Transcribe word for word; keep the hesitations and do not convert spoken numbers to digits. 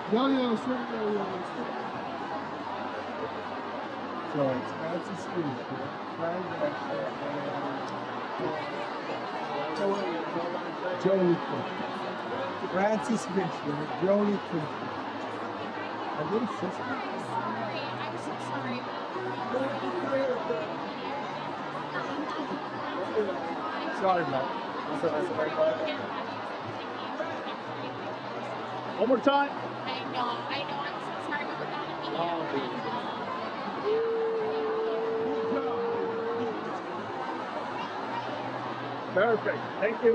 Yo-Yo, sure, Yo-Yo. So it's Francis Street, Jolie Francis Finchler, Jolie Finchler. A little sister. I'm sorry. I'm so sorry. Sorry, man. One more time. I know. I know. I'm so sorry about that. Perfect. Thank you.